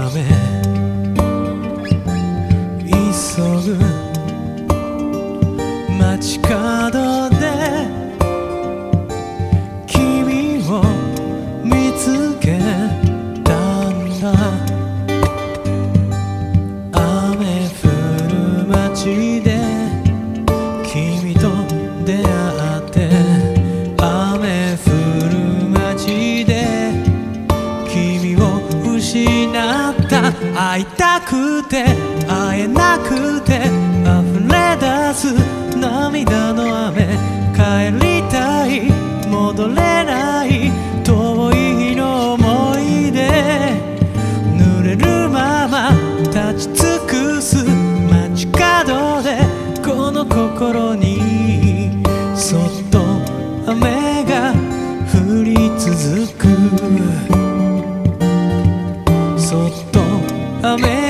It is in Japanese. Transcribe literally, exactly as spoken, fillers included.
雨急ぐ街角で君を見つけたんだ。雨降る街で君と出会って雨降る街で君を失った。会いたくて会えなくて溢れ出す涙の雨。帰りたい戻れない遠い日の思い出。濡れるまま立ち尽くす街角でこの心にそっと雨が降り続く。そっと雨